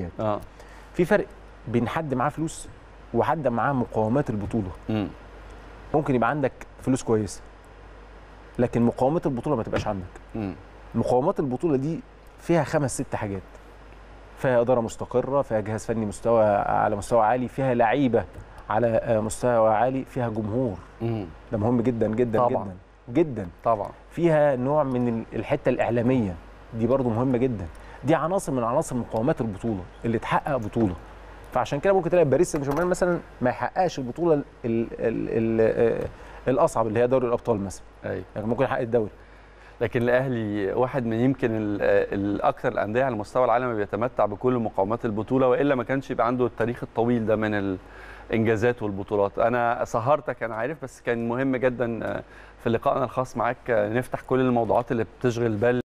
في فرق بين حد معاه فلوس وحد معاه مقومات البطوله. ممكن يبقى عندك فلوس كويسه لكن مقومات البطوله ما تبقاش عندك. مقومات البطوله دي فيها 5 6 حاجات، فيها اداره مستقره، فيها جهاز فني على مستوى عالي، فيها لعيبه على مستوى عالي، فيها جمهور. ده مهم جدا جدا طبعا. جدا جدا طبعا. فيها نوع من الحته الاعلاميه دي برضو مهمه جدا. دي عناصر من عناصر مقومات البطوله اللي تحقق بطوله. فعشان كده ممكن تلاقي باريس سان جيرمان مثلا ما يحققش البطوله الاصعب اللي هي دوري الابطال مثلا. ايوه يعني ممكن يحقق الدوري. لكن الاهلي واحد من يمكن الاكثر الانديه على مستوى العالم بيتمتع بكل مقومات البطوله، والا ما كانش يبقى عنده التاريخ الطويل ده من الانجازات والبطولات. انا سهرتك انا عارف، بس كان مهم جدا في لقائنا الخاص معاك نفتح كل الموضوعات اللي بتشغل بال